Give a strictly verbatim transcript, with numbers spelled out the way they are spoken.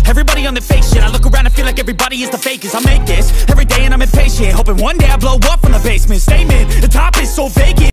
Everybody on the fake shit, I look around and feel like everybody is the fakest. I make this every day and I'm impatient, hoping one day I blow up from the basement. Statement